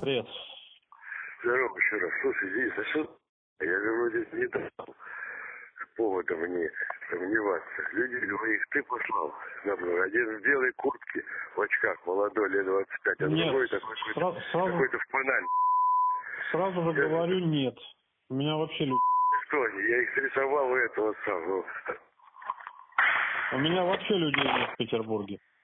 Привет. Здорово еще раз. Слушай, здесь я же вроде не дал повода мне сомневаться. Люди говорят, ты послал. Например, один в белой куртке, в очках, молодой, лет 25, а Нет, другой такой какой-то в панаме. Сразу же говорю, нет. У меня вообще люди... Что они? Я их рисовал у этого самого. У меня вообще людей нет в Петербурге.